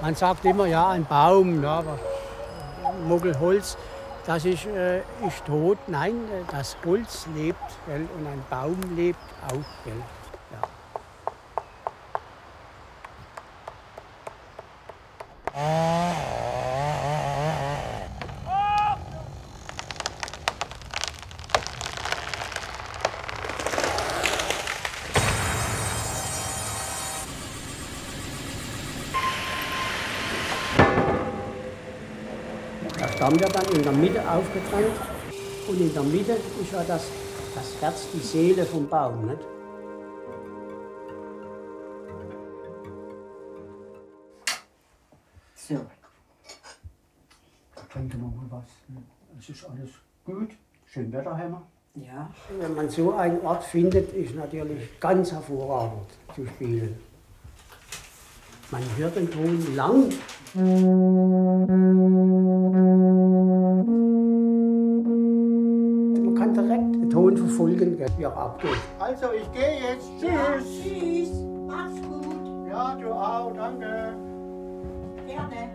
Man sagt immer, ja, ein Baum, ja, aber Muggelholz, das ist tot. Nein, das Holz lebt, gell, und ein Baum lebt auch. Gell. Ja. Der Stamm wird dann in der Mitte aufgetrennt und in der Mitte ist ja das Herz, die Seele vom Baum. Nicht? So. Da trinken wir mal was. Es ist alles gut, schön Wetter haben wir. Ja. Wenn man so einen Ort findet, ist natürlich ganz hervorragend zu spielen. Man hört den Ton lang. Man kann direkt den Ton verfolgen, wie er abgeht. Also, ich gehe jetzt. Tschüss. Ja, tschüss. Mach's gut. Ja, du auch. Danke. Gerne.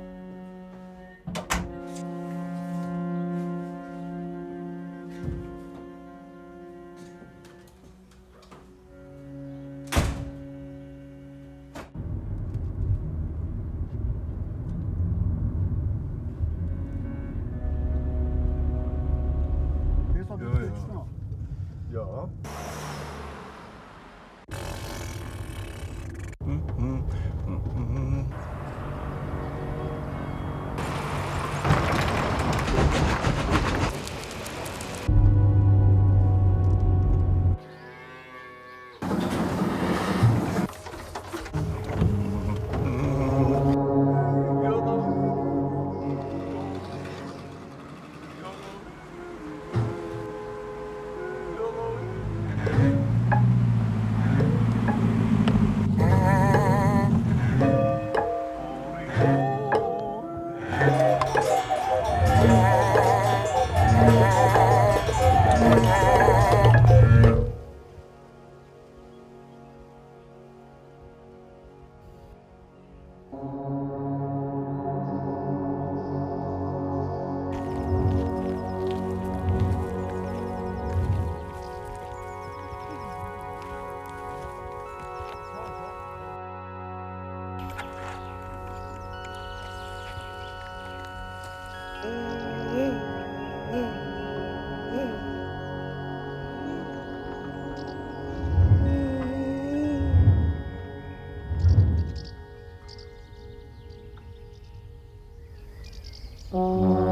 Ja. Oh.